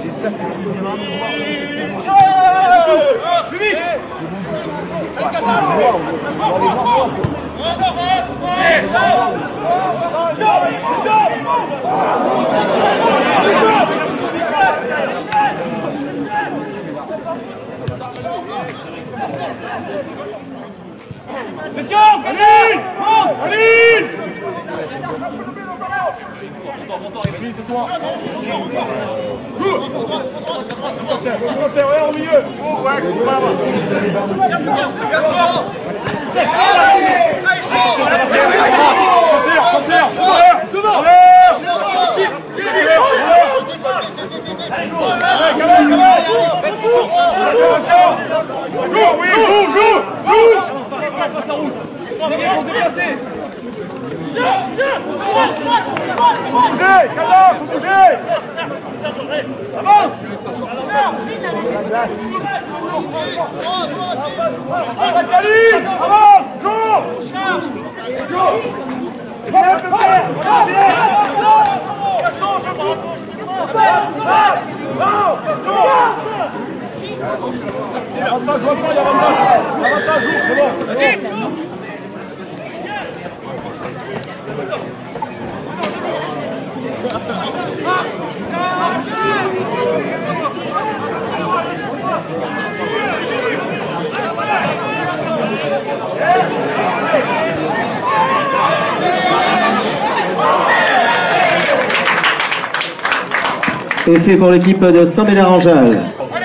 J'espère que tu viendras nous voir. Plus vite. C'est toi. Joue. Au milieu. Ouais, faut bouger. Avance. Avance, joue. Et c'est pour l'équipe de Saint-Médard-en-Jalles.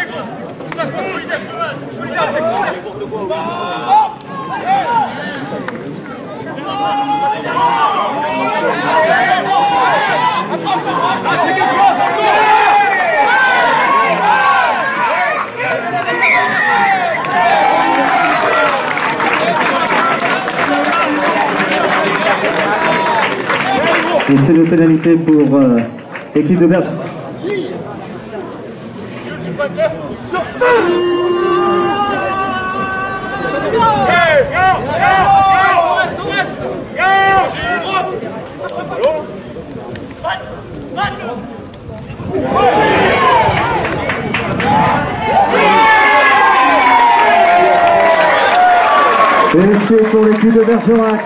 Et c'est une pénalité pour l'équipe de Bergerac. Et c'est pour l'équipe de Bergerac.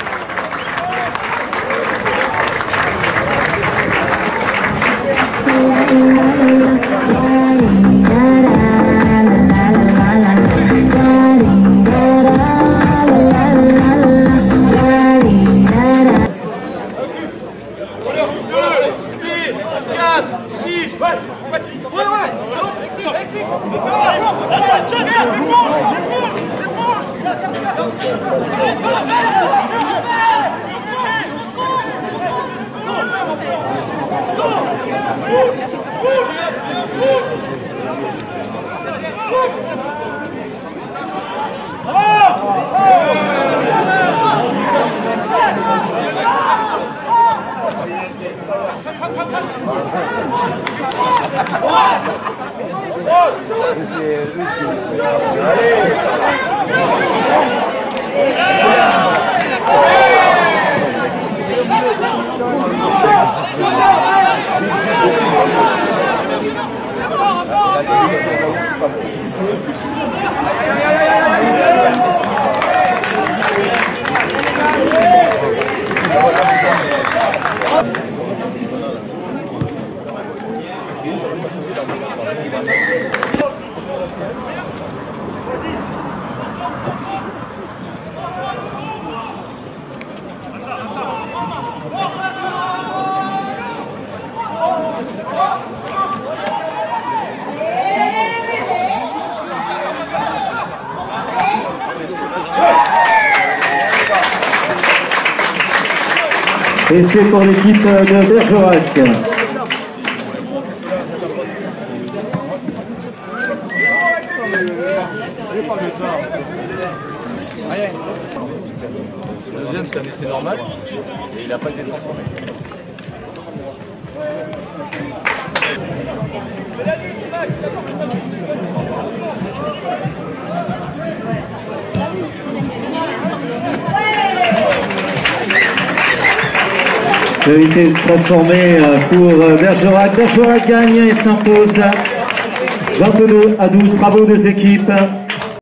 Et c'est pour l'équipe de Bergerac. Le deuxième, c'est un essai normal et il n'a pas été transformé. Pénalité transformée pour Bergerac. Bergerac gagne et s'impose 22 à 12. Bravo aux deux équipes.